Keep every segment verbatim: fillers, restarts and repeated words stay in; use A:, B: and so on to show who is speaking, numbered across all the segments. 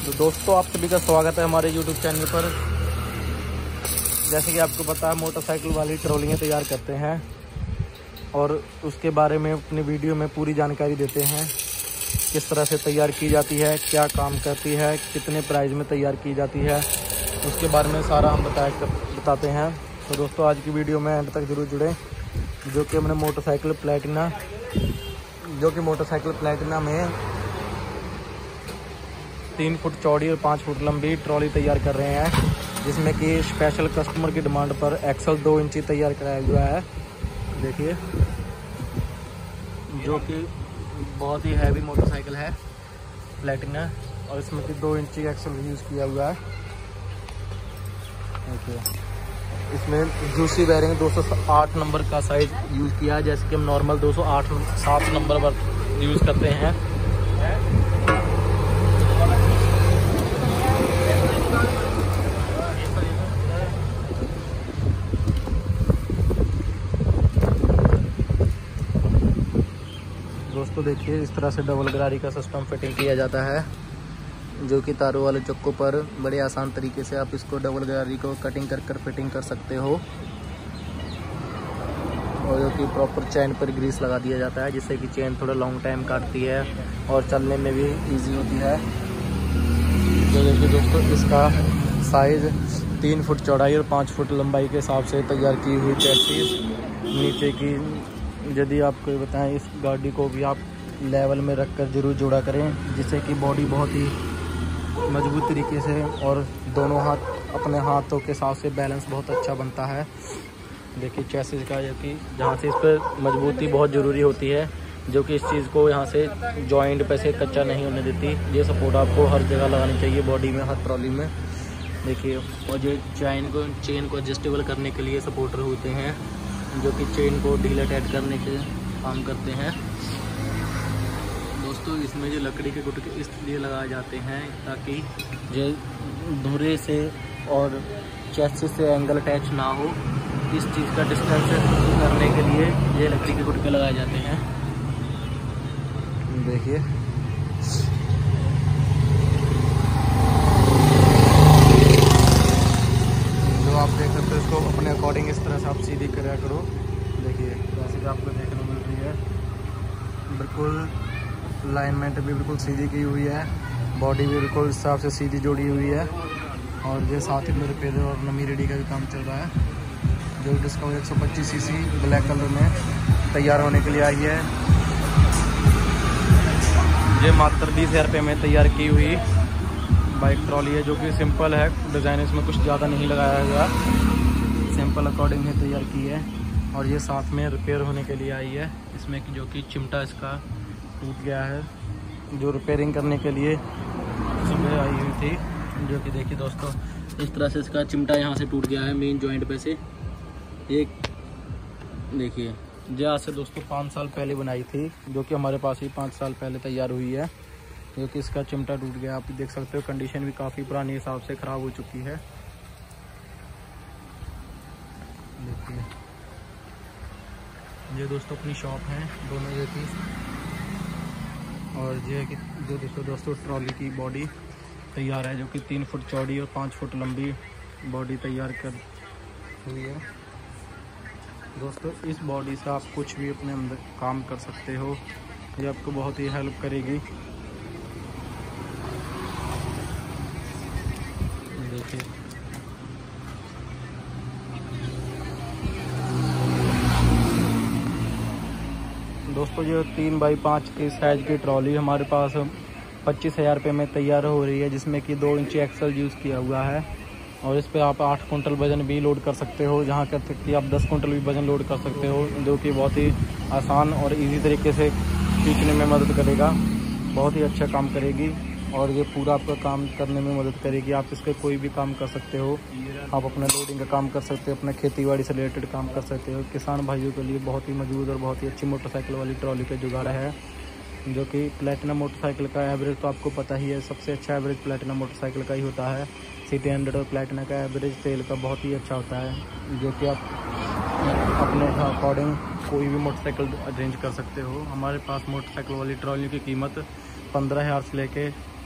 A: तो दोस्तों आप सभी का स्वागत है हमारे यूट्यूब चैनल पर। जैसे कि आपको पता है मोटरसाइकिल वाली ट्रॉलियाँ तैयार करते हैं और उसके बारे में अपनी वीडियो में पूरी जानकारी देते हैं। किस तरह से तैयार की जाती है, क्या काम करती है, कितने प्राइस में तैयार की जाती है, उसके बारे में सारा हम बताया बताते हैं। तो दोस्तों आज की वीडियो में एंड तक जरूर जुड़ें। जो कि हमने मोटरसाइकिल प्लेटिना जो कि मोटरसाइकिल प्लेटिना में तीन फुट चौड़ी और पाँच फुट लंबी ट्रॉली तैयार कर रहे हैं, जिसमें कि स्पेशल कस्टमर की डिमांड पर एक्सल दो इंची तैयार कराया हुआ है। देखिए, जो कि बहुत ही हैवी मोटरसाइकिल है प्लेटिना, और इसमें कि दो इंची एक्सल यूज़ किया हुआ है। देखिए, इसमें जूसी बेरिंग दो सौ आठ नंबर का साइज यूज़ किया है, जैसे कि हम नॉर्मल दो सौ आठ सात नंबर पर यूज़ करते हैं। दोस्तों देखिए, इस तरह से डबल गरारी का सिस्टम फिटिंग किया जाता है, जो कि तारों वाले चक्कों पर बड़े आसान तरीके से आप इसको डबल गरारी को कटिंग कर कर फिटिंग कर सकते हो। और जो कि प्रॉपर चेन पर ग्रीस लगा दिया जाता है, जिससे कि चेन थोड़ा लॉन्ग टाइम काटती है और चलने में भी इजी होती है। तो देखिए दोस्तों, इसका साइज़ तीन फुट चौड़ाई और पाँच फुट लंबाई के हिसाब से तैयार की हुई चैसिस नीचे की। यदि आपको बताएं, इस गाड़ी को भी आप लेवल में रख कर जरूर जोड़ा करें, जिससे कि बॉडी बहुत ही मजबूत तरीके से और दोनों हाथ अपने हाथों के साथ से बैलेंस बहुत अच्छा बनता है। देखिए चैसिस का, जो कि जहाँ से इस पर मजबूती बहुत ज़रूरी होती है, जो कि इस चीज़ को यहाँ से जॉइंट पे से कच्चा नहीं होने देती। ये सपोर्ट आपको हर जगह लगानी चाहिए बॉडी में, हर ट्रॉली में। देखिए, और जो चैन को चेन को एडजस्टेबल करने के लिए सपोर्टर होते हैं, जो कि चेन को ढीला टाइट करने के काम करते हैं। दोस्तों इसमें जो लकड़ी के गुटके इसलिए लगाए जाते हैं ताकि जो धुरे से और चेसिस से एंगल अटैच ना हो, इस चीज़ का डिस्टेंस करने के लिए ये लकड़ी के गुटके लगाए जाते हैं। देखिए, जो आप देख सकते हो, इसको अपने अकॉर्डिंग इस तरह से आप सीधी कराया करो। देखिए जैसे कि आपको देखने को मिल रही है, बिल्कुल अलाइनमेंट भी बिल्कुल सीधी की हुई है, बॉडी भी बिल्कुल इस हिसाब से सीधी जोड़ी हुई है। और ये साथ ही में रिपेयर और नमी रेडी का भी काम चल रहा है, जो डिस्कवर एक सौ पच्चीस सी सी ब्लैक कलर में तैयार होने के लिए आई है। ये मात्र बीस हज़ार रुपये में तैयार की हुई बाइक ट्रॉली है, जो कि सिंपल है, डिज़ाइन इसमें कुछ ज़्यादा नहीं लगाया हुआ, सिंपल अकॉर्डिंग में तैयार की है। और ये साथ में रिपेयर होने के लिए आई है, इसमें कि जो कि चिमटा इसका टूट गया है, जो रिपेयरिंग करने के लिए सुबह आई हुई थी। जो कि देखिए दोस्तों, इस तरह से इसका चिमटा यहाँ से टूट गया है मेन जॉइंट पे से। एक देखिए, जो आज से दोस्तों पाँच साल पहले बनाई थी, जो कि हमारे पास ही पाँच साल पहले तैयार हुई है, जो कि इसका चिमटा टूट गया। आप देख सकते हो, कंडीशन भी काफ़ी पुरानी हिसाब से ख़राब हो चुकी है। देखिए, ये दोस्तों अपनी शॉप है दोनों ये की, और ये कि जो दोस्तों दोस्तों ट्रॉली की बॉडी तैयार है, जो कि तीन फुट चौड़ी और पाँच फुट लंबी बॉडी तैयार कर हुई है। दोस्तों इस बॉडी से आप कुछ भी अपने अंदर काम कर सकते हो, ये आपको बहुत ही हेल्प करेगी। देखिए, दोस्तों ये तीन बाई पाँच की साइज की ट्रॉली हमारे पास पच्चीस हज़ार रुपये में तैयार हो रही है, जिसमें कि दो इंची एक्सल यूज़ किया हुआ है। और इस पे आप आठ कुंटल वज़न भी लोड कर सकते हो, जहाँ तक कि आप दस कुंटल भी वज़न लोड कर सकते हो, जो कि बहुत ही आसान और इजी तरीके से खींचने में मदद करेगा, बहुत ही अच्छा काम करेगी। और ये पूरा आपका काम करने में मदद करेगी। आप इसके कोई भी काम कर सकते हो, आप अपना लोडिंग का काम कर सकते हो, अपना खेती बाड़ी से रिलेटेड काम कर सकते हो। किसान भाइयों के लिए बहुत ही मजबूत और बहुत ही अच्छी मोटरसाइकिल वाली ट्रॉली का जुगाड़ है, जो कि प्लेटिना मोटरसाइकिल का एवरेज तो आपको पता ही है, सबसे अच्छा एवरेज प्लेटिना मोटरसाइकिल का ही होता है। सिटी हंड्रेड और प्लेटिना का एवरेज सेल का बहुत ही अच्छा होता है, जो कि आप अपने अकॉर्डिंग कोई भी मोटरसाइकिल अरेंज कर सकते हो। हमारे पास मोटरसाइकिल वाली ट्रॉली की कीमत पंद्रह हज़ार से लेके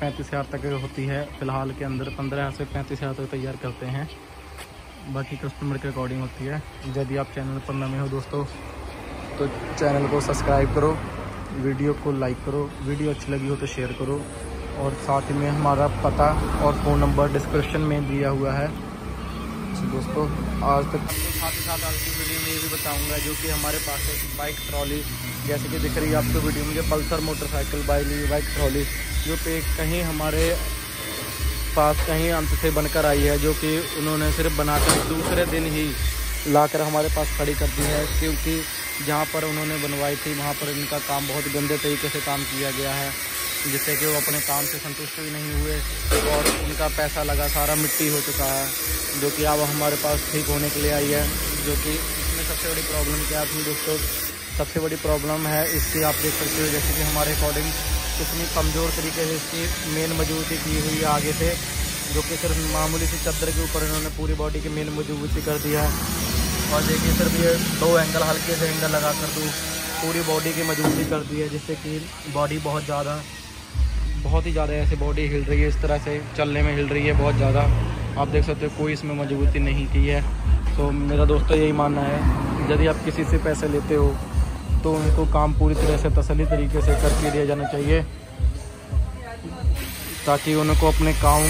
A: पैंतीस हज़ार तक होती है। फ़िलहाल के अंदर पंद्रह हज़ार से पैंतीस हज़ार तक तैयार करते हैं, बाकी कस्टमर के अकॉर्डिंग होती है। यदि आप चैनल पर नए हो दोस्तों तो चैनल को सब्सक्राइब करो, वीडियो को लाइक करो, वीडियो अच्छी लगी हो तो शेयर करो, और साथ में हमारा पता और फ़ोन नंबर डिस्क्रिप्शन में दिया हुआ है। तो दोस्तों आज तक साथ ही साथ आज की वीडियो में ये भी बताऊंगा जो कि हमारे पास है बाइक ट्रॉली, जैसे कि दिख रही है आपको वीडियो में, Pulsar motorcycle bike bike trolley जो कि कहीं हमारे पास कहीं अंत से बनकर आई है, जो कि उन्होंने सिर्फ बनाकर दूसरे दिन ही लाकर हमारे पास खड़ी कर दी है, क्योंकि जहाँ पर उन्होंने बनवाई थी वहाँ पर इनका काम बहुत गंदे तरीके से काम किया गया है, जिससे कि वो अपने काम से संतुष्ट भी नहीं हुए और उनका पैसा लगा सारा मिट्टी हो चुका है, जो कि अब हमारे पास ठीक होने के लिए आई है। जो कि इसमें सबसे बड़ी प्रॉब्लम क्या थी दोस्तों, सबसे बड़ी प्रॉब्लम है इसकी, आप देख सकते हो जैसे कि हमारे अकॉर्डिंग कितनी कमज़ोर तरीके से इसकी मेन मजबूती की हुई है आगे से, जो कि सिर्फ मामूली सी चादर के ऊपर इन्होंने पूरी बॉडी की मेन मजबूती कर दिया है। और देखिए सिर्फ ये दो एंगल हल्के से एंगल लगा कर दूँ पूरी बॉडी की मजबूती कर दी है, जिससे कि बॉडी बहुत ज़्यादा बहुत ही ज़्यादा ऐसे बॉडी हिल रही है, इस तरह से चलने में हिल रही है बहुत ज़्यादा। आप देख सकते हो कोई इसमें मजबूती नहीं की है। तो मेरा दोस्तों यही मानना है, यदि आप किसी से पैसे लेते हो तो उनको काम पूरी तरह से तसल्ली तरीके से करके दिया जाना चाहिए, ताकि उनको अपने काम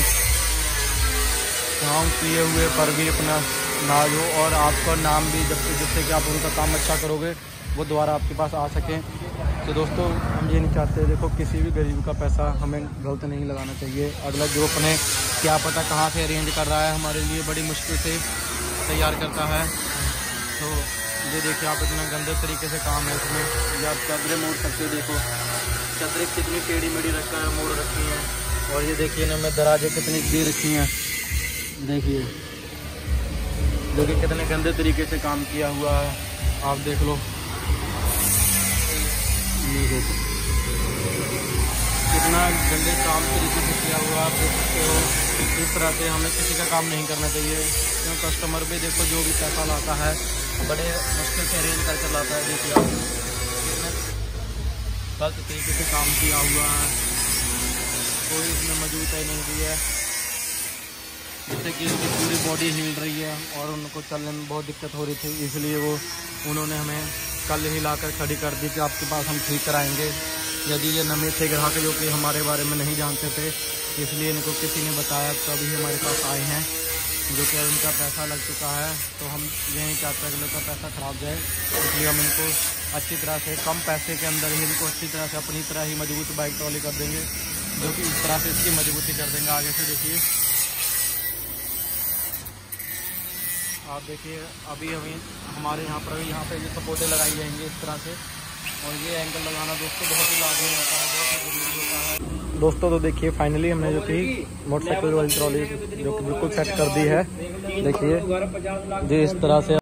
A: काम किए हुए पर भी अपना नाज हो और आपका नाम भी, जब जिससे कि आप उनका काम अच्छा करोगे वो दोबारा आपके पास आ सकें। तो दोस्तों हम ये नहीं चाहते, देखो किसी भी गरीब का पैसा हमें गलत नहीं लगाना चाहिए। अगला जो अपने क्या पता कहाँ से अरेंज कर रहा है, हमारे लिए बड़ी मुश्किल से तैयार करता है। तो ये देखिए आप, इतना गंदे तरीके से काम है इसमें। ये आप चादरें मोड़ सकते हो, देखो चादरें कितनी टेढ़ी मेढ़ी रखा है मोड़ रखी हैं, और ये देखिए ना मैं दराजें कितनी दे रखी हैं, देखिए देखिए कितने गंदे तरीके से काम किया हुआ है, आप देख लो कितना गंदे काम तरीके से किया हुआ, आप देख सकते हो। इस तरह से हमें किसी का काम नहीं करना चाहिए, क्यों कस्टमर भी देखो जो भी पैसा लाता है बड़े मुश्किल से अरेंज करके लाता है। देखिए आप कितने गलत तरीके से काम किया हुआ है, कोई इसमें मजबूती नहीं दी है, जिससे कि उनकी पूरी बॉडी हिल रही है और उनको चलने में बहुत दिक्कत हो रही थी। इसलिए वो उन्होंने हमें कल ही लाकर खड़ी कर दी कि आपके पास हम ठीक कराएंगे। यदि ये नए थे ग्राहक जो कि हमारे बारे में नहीं जानते थे, इसलिए इनको किसी ने बताया तभी हमारे पास आए हैं, जो कि उनका पैसा लग चुका है। तो हम ये नहीं चाहते कि लोग का पैसा ख़राब जाए, इसलिए हम इनको अच्छी तरह से कम पैसे के अंदर ही इनको अच्छी तरह से अपनी तरह ही मजबूत बाइक ट्रॉली कर देंगे, जो कि इस तरह से इसकी मजबूती कर देंगे। आगे से देखिए आप, देखिए अभी अभी हमारे यहाँ पर यहाँ पे ये सपोर्टें लगाई जाएंगी इस तरह से, और ये एंगल लगाना दोस्तों बहुत ही लाजमी होता है, बहुत ही ज़रूरी होता है दोस्तों। तो देखिए फाइनली हमने जो कि मोटरसाइकिल वाली ट्रॉली जो कि बिल्कुल सेट कर दी है, देखिए जी इस तरह से।